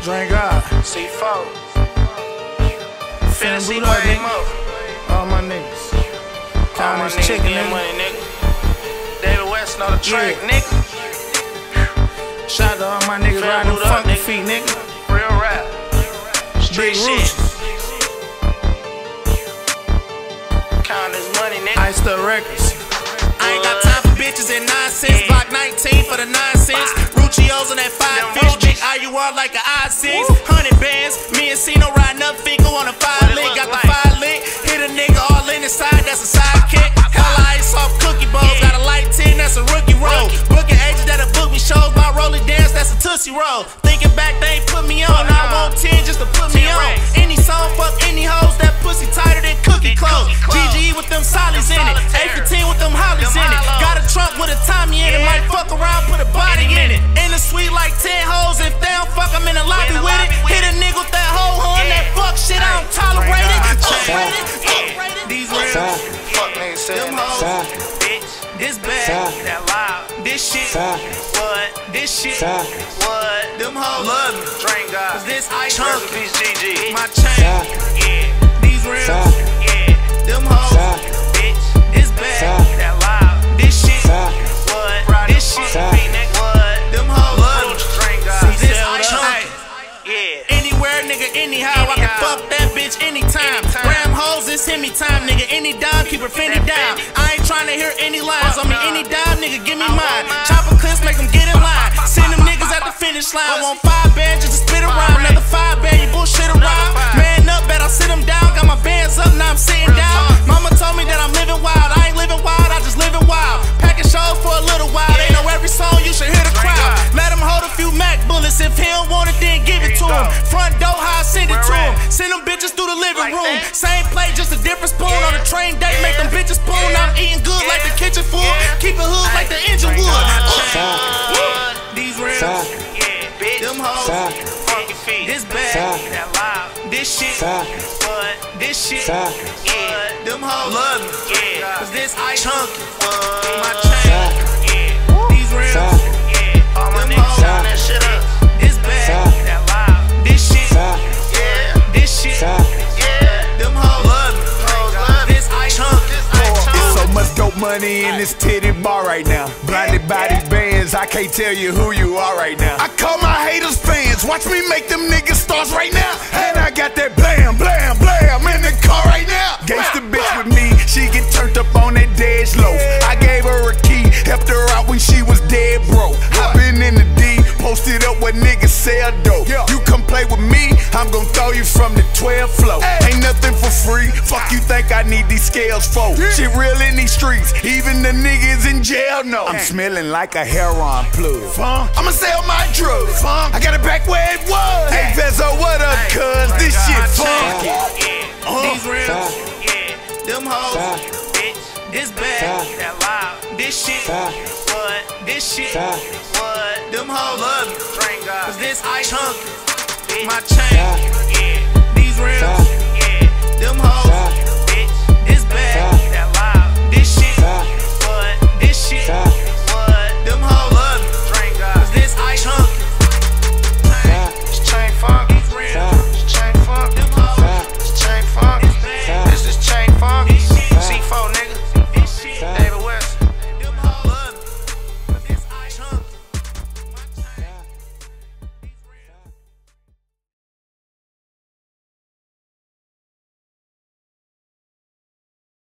Drink up. C4. Finna See boot up, Wayne nigga. up. All my niggas. Count this chicken, getting nigga. money, nigga. David West know the track, nigga. Shout out to all my niggas Finna riding boot them up, funky nigga. feet, nigga. Real rap. Street Big shit. roots. Count this money, nigga. Ice the records. I ain't got time for bitches and nonsense. Block 19 for the nonsense. Ruchios on that 5 bitch. IUR like an I6. 100 bands. Me and Cino riding up Fico on a 5 lick. Got the 5 lick. Hit a nigga all in the side. That's a sidekick. Hella ice off cookie bowls. Got a light 10. That's a rookie roll. Booking agents that'll book me shows. My rolling dance. That's a Tootsie Roll. Thinking back, they ain't put me on. Now I want 10 just to put me on. Any song, fuck any hoes. That pussy tighter than cookie clothes. GGE with them solids in it. A15 with them hollies in it. Got a trunk with a Tommy in it. Might fuck around, put a body in it. In the suite like 10 hoes. If they don't fuck, I'm in the lobby with it. Hit a nigga with that hoe, hun. That fuck shit, I don't tolerate it. These real Fuck niggas saying them that. hoes. Bitch. This bad. That loud. This shit. What? This shit. What? Them hoes. Love me. Drink God. This ice Rest in chunk. peace, GG. My chain. Yeah. These real. Yeah. Them hoes. Bitch. This bad. That loud. This shit. What? This shit. What? Them hoes. Love me. Drink God. This ice chunk. Yeah. Anywhere, nigga, anyhow. I can fuck that bitch anytime. Ram hoes, it's hit me time, nigga. Any dime, keep her Fendi down. I ain't tryna hear any lies. On me, any dime, nigga, give me mine. Chopper clips, make them get in line. Send them niggas at the finish line. Want 5 bands just to spit around. Another 5 band, you bullshit around. Man up, bet I'll sit them down. Got my bands up, now I'm sitting down. Mama told me that I'm living wild. I ain't living wild, I just living wild. Packing shows for a little while. They know every song, you should hear the crowd. Let him hold a few Mac bullets. If he don't want it, then give it to him. Front door, how I send it to him. Send them bitches through the living room. Same plate, just a different spoon. On a train date, make them bitches spoon. I'm eating good like the kitchen food. Keep it hood like the engine wood. These rims, Yeah. Bitch. them hoes. Funky feet. This bad. That loud. This shit. What? This shit. Yeah. Them hoes. Love me. Yeah. Cause this ice chunky. What? My chain. Yeah. These rims. Yeah. All my Them niggas hoes. shine that shit up. This bad. That loud. This shit. Yeah. This shit. Yeah. Them hoes. Love me. Hoes love me. This ice chunk. It's so much dope money in this titty bar right now. Blinded by these bands, I can't tell you who you are right now. I call my haters fans, watch me make them niggas stars right now. And I got that blam, blam, blam in the car right now. Gangsta bitch with me, she get turned up on that dash loaf. I gave her a key, helped her out when she was dead broke. I been in the D, posted up what niggas sell dope. You come play with me, I'm gon' throw you from the 12th floor. Ain't nothing for free, fuck you think I need these scales for? Shit real in these streets, even the niggas in jail know. I'm smelling like a heroin plug. I'ma sell my drugs. I got it back where it was. Hey Vezo, what up, cuz? This shit funky. These rims. Yeah. Them hoes. Bitch. This bad. That loud. This shit. What? This shit. What? Them hoes. Love me. Drink God. Cause this ice chunky. Bitch. My chain. Yeah.